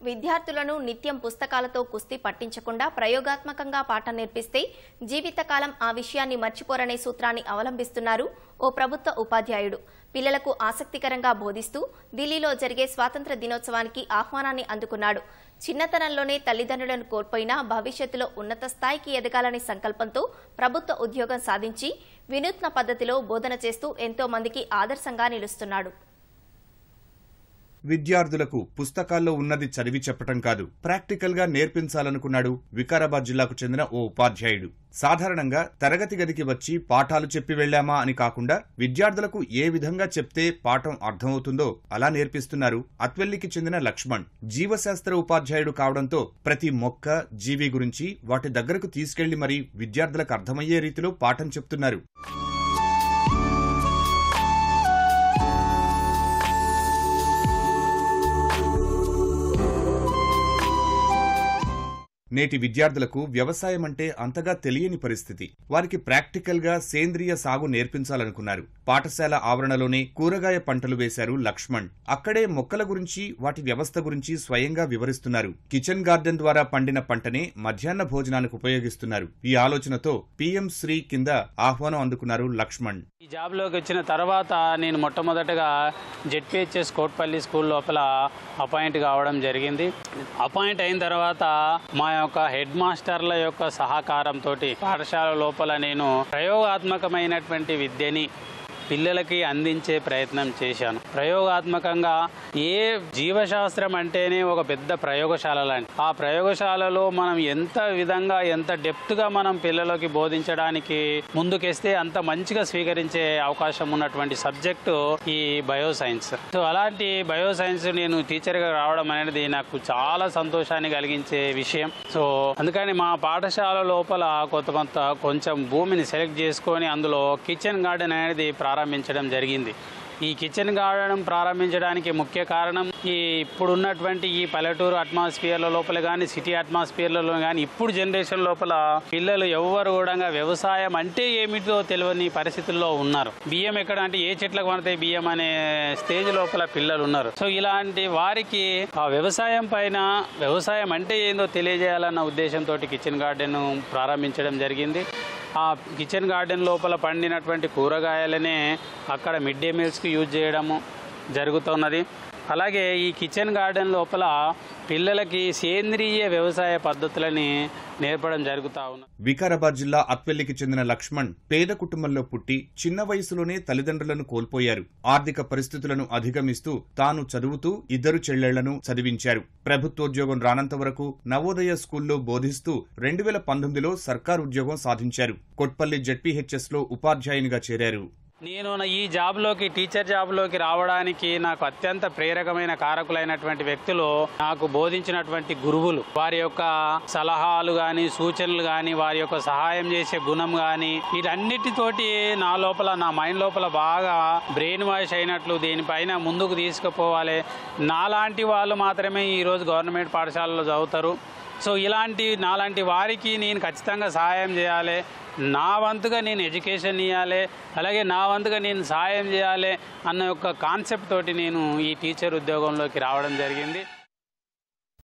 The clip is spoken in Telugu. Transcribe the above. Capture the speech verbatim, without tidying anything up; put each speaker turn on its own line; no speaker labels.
విద్యార్థులను నిత్యం పుస్తకాలతో కుస్తీ పట్టించకుండా ప్రయోగాత్మకంగా పాఠం నేర్పిస్తే జీవితకాలం ఆ విషయాన్ని మర్చిపోరనే సూత్రాన్ని అవలంబిస్తున్నారు ఓ ప్రభుత్వ ఉపాధ్యాయుడు. పిల్లలకు ఆసక్తికరంగా బోధిస్తూ ఢిల్లీలో జరిగే స్వాతంత్ర దినోత్సవానికి ఆహ్వానాన్ని అందుకున్నాడు. చిన్నతనంలోనే తల్లిదండ్రులను కోల్పోయినా భవిష్యత్తులో ఉన్నత స్థాయికి ఎదగాలనే సంకల్పంతో ప్రభుత్వ ఉద్యోగం సాధించి వినూత్న పద్ధతిలో బోధన చేస్తూ ఎంతో మందికి ఆదర్శంగా నిలుస్తున్నాడు.
విద్యార్థులకు పుస్తకాల్లో ఉన్నది చదివి చెప్పటం కాదు, ప్రాక్టికల్ గా నేర్పించాలనుకున్నాడు వికారాబాద్ జిల్లాకు చెందిన ఓ ఉపాధ్యాయుడు. సాధారణంగా తరగతి గదికి వచ్చి పాఠాలు చెప్పి వెళ్లామా అని కాకుండా విద్యార్థులకు ఏ విధంగా చెప్తే పాఠం అర్థమవుతుందో అలా నేర్పిస్తున్నారు అత్వెల్లికి చెందిన లక్ష్మణ్. జీవశాస్త్ర ఉపాధ్యాయుడు కావడంతో ప్రతి మొక్క, జీవి గురించి వాటి దగ్గరకు తీసుకెళ్లి మరీ విద్యార్థులకు అర్థమయ్యే రీతిలో పాఠం చెప్తున్నారు. నేటి విద్యార్థులకు వ్యవసాయం అంటే అంతగా తెలియని పరిస్థితి. వారికి ప్రాక్టికల్ గా సేంద్రియ సాగు నేర్పించాలనుకున్నారు. పాఠశాల ఆవరణలోనే కూరగాయ పంటలు వేశారు లక్ష్మణ్. అక్కడే మొక్కల గురించి, వాటి వ్యవస్థ గురించి స్వయంగా వివరిస్తున్నారు. కిచెన్ గార్డెన్ ద్వారా పండిన పంటనే మధ్యాహ్న భోజనానికి ఉపయోగిస్తున్నారు. ఈ ఆలోచనతో పీఎం శ్రీ కింద ఆహ్వానం అందుకున్నారు లక్ష్మణ్.
ఈ జాబ్ లోకి వచ్చిన తర్వాత నేను మొట్టమొదటగా జెడ్పీహెచ్ఎస్ కోట్పల్లి స్కూల్ లోపల అపాయింట్ కావడం జరిగింది. అపాయింట్ అయిన తర్వాత మా యొక్క హెడ్ మాస్టర్ల యొక్క సహకారంతో పాఠశాల లోపల నేను ప్రయోగాత్మకమైనటువంటి విద్యని పిల్లలకి అందించే ప్రయత్నం చేశాను. ప్రయోగాత్మకంగా ఏ జీవశాస్త్రం అంటేనే ఒక పెద్ద ప్రయోగశాల లాంటి. ఆ ప్రయోగశాలలో మనం ఎంత విధంగా ఎంత డెప్త్గా మనం పిల్లలకి బోధించడానికి ముందుకేస్తే అంత మంచిగా స్వీకరించే అవకాశం ఉన్నటువంటి సబ్జెక్టు ఈ బయోసైన్స్. సో అలాంటి బయోసైన్స్ నేను టీచర్గా రావడం అనేది నాకు చాలా సంతోషాన్ని కలిగించే విషయం. సో అందుకని మా పాఠశాల లోపల కొత్త కొంత కొంచెం భూమిని సెలెక్ట్ చేసుకొని అందులో కిచెన్ గార్డెన్ అనేది ప్రారంభించడం జరిగింది. ఈ కిచెన్ గార్డెన్ ప్రారంభించడానికి ముఖ్య కారణం ఈ ఇప్పుడున్నటువంటి ఈ పల్లెటూరు అట్మాస్ఫియర్ల లోపల కానీ సిటీ అట్మాస్ఫియర్లలో కానీ ఇప్పుడు జనరేషన్ లోపల పిల్లలు ఎవరు కూడా వ్యవసాయం అంటే ఏమిటో తెలియని పరిస్థితుల్లో ఉన్నారు. బియ్యం ఎక్కడ అంటే ఏ చెట్లకు పడితే బియ్యం అనే స్టేజ్ లోపల పిల్లలు ఉన్నారు. సో ఇలాంటి వారికి ఆ వ్యవసాయం పైన వ్యవసాయం అంటే ఏందో తెలియజేయాలన్న ఉద్దేశంతో కిచెన్ గార్డెన్ ప్రారంభించడం జరిగింది. ఆ కిచెన్ గార్డెన్ లోపల పండినటువంటి కూరగాయలనే అక్కడ మిడ్ డే మీల్స్కి యూజ్ చేయడము జరుగుతున్నది. అలాగే ఈ కిచెన్ గార్డెన్ లోపల పిల్లలకి సేంద్రియ వ్యవసాయ పద్ధతులని నేర్పడం జరుగుతా ఉంది.
వికారాబాద్ జిల్లా అత్వెల్లికి చెందిన లక్ష్మణ్ పేద కుటుంబంలో పుట్టి చిన్న వయసులోనే తల్లిదండ్రులను కోల్పోయారు. ఆర్థిక పరిస్థితులను అధిగమిస్తూ తాను చదువుతూ ఇద్దరు చెల్లెళ్లను చదివించారు. ప్రభుత్వోద్యోగం రానంత వరకు నవోదయ స్కూల్లో బోధిస్తూ రెండు వేల పంతొమ్మిదిలో సర్కారు ఉద్యోగం సాధించారు. కొట్పల్లి జెడ్పీహెచ్ఎస్ లో ఉపాధ్యాయునిగా చేరారు.
నేను ఈ జాబ్లోకి టీచర్ జాబ్లోకి రావడానికి నాకు అత్యంత ప్రేరకమైన కారకులైనటువంటి వ్యక్తులు నాకు బోధించినటువంటి గురువులు. వారి యొక్క సలహాలు కానీ సూచనలు కానీ వారి యొక్క సహాయం చేసే గుణం కానీ వీటన్నిటితోటి నా లోపల నా మైండ్ లోపల బాగా బ్రెయిన్ వాష్ అయినట్లు దీనిపైన ముందుకు తీసుకుపోవాలి. నాలాంటి వాళ్ళు మాత్రమే ఈరోజు గవర్నమెంట్ పాఠశాలలో చదువుతారు. సో ఇలాంటి నాలాంటి వారికి నేను ఖచ్చితంగా సహాయం చేయాలి. నా వంతుగా నేను ఎడ్యుకేషన్ ఇవ్వాలి, అలాగే నా వంతుగా నేను సహాయం చేయాలి అన్న ఒక కాన్సెప్ట్ తోటి నేను ఈ టీచర్ ఉద్యోగంలోకి రావడం జరిగింది.